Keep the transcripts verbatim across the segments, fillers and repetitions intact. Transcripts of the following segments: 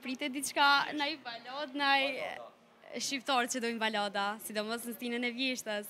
Pritet diçka, ndaj balad, ndaj shqiptar që dojnë balada, sidomos në stinën e vjeshtës.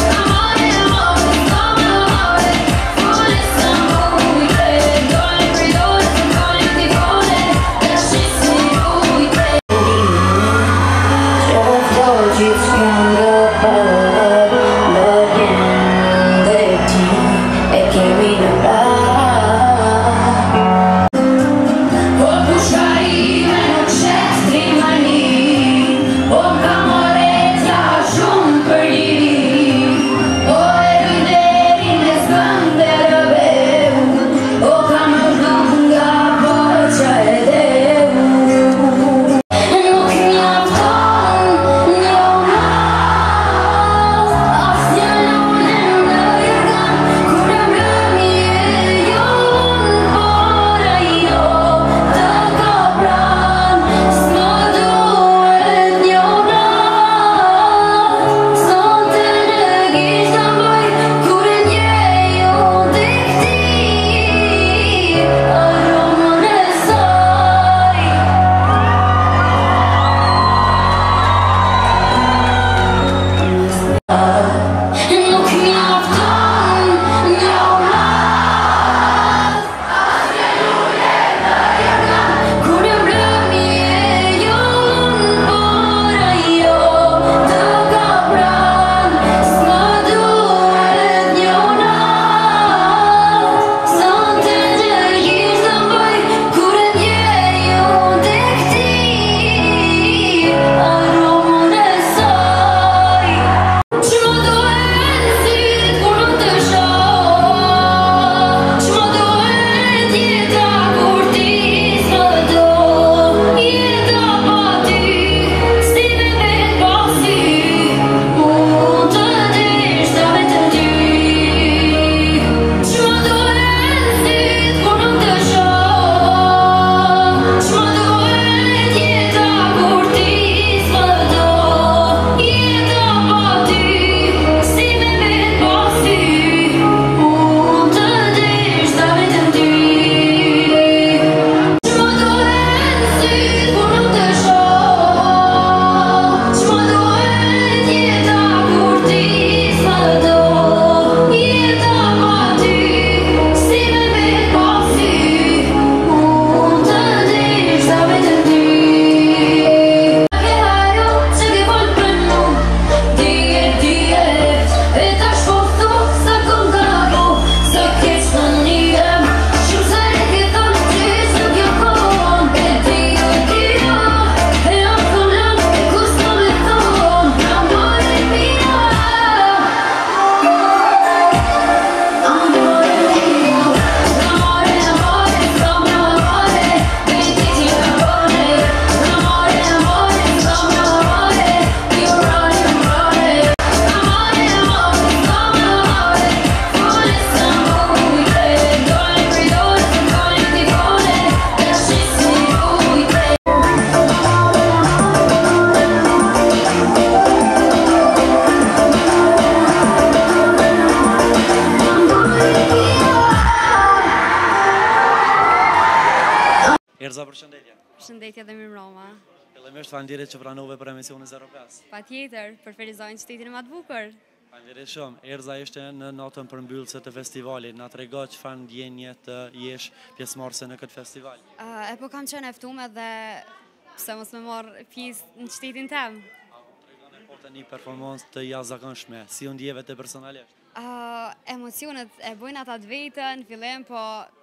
Erza, përshëndetje. Përshëndetje dhe mirëmbrëma. Fillimisht faleminderit që pranove për emisionin zero pesë. Patjetër, për Ferizojnë qytetin e më të bukur. Faleminderit shumë. Erza ishte në natën përmbyllëse të festivalit. Na trego çfarë ndjenje të jesh pjesëmarrëse në këtë festival. Uh, e po kam qenë e ftuar dhe pse mos më marr pjesë në qytetin tim. Tregoni po të një performancë të jashtëzakonshme. Si u ndjeve të personalisht? Uh, emocionet e bojnë ata të vetën, fillim po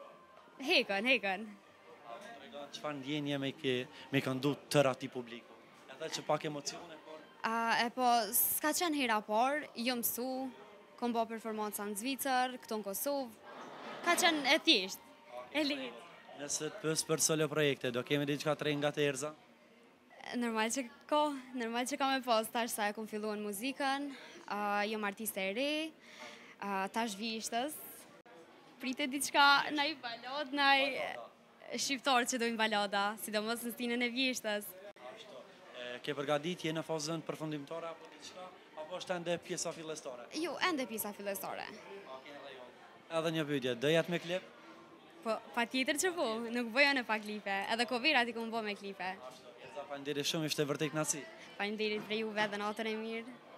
hekën, hekën. Çfarë ndjenje me ke me kanë du tërë ati publiku? Edhe që pak emocione, por... Uh, e po, s'ka qenë hera por, jo mësu, kom bo performanca në Zvicër, këto në Kosovë, ka qenë e thjesht, e lehtë. Nëse të pës për solo projekte, do kemi diçka të re nga të Erza? Normal që ko, normal që ka me pas, tash sa e kom filluar muzikën, uh, jom artiste e re, uh, tash vishtës, pritet diçka ndaj balad, ndaj shqiptarë që dojnë balada, sidomos në stinën e vjeshtës. Ke përgatitje në fazën përfundimtare apo diçka, apo është ende pjesa fillestare? Jo, ende pjesa fillestare. Edhe një pyetje, do jetë me klip? Po, pa tjetër që po, nuk bëjo në pa klipe, edhe kovirat i kom bo me klipe. Erza, faleminderit shumë, ishte vërtet kënaqësi. Faleminderit për juve dhe natën e mirë.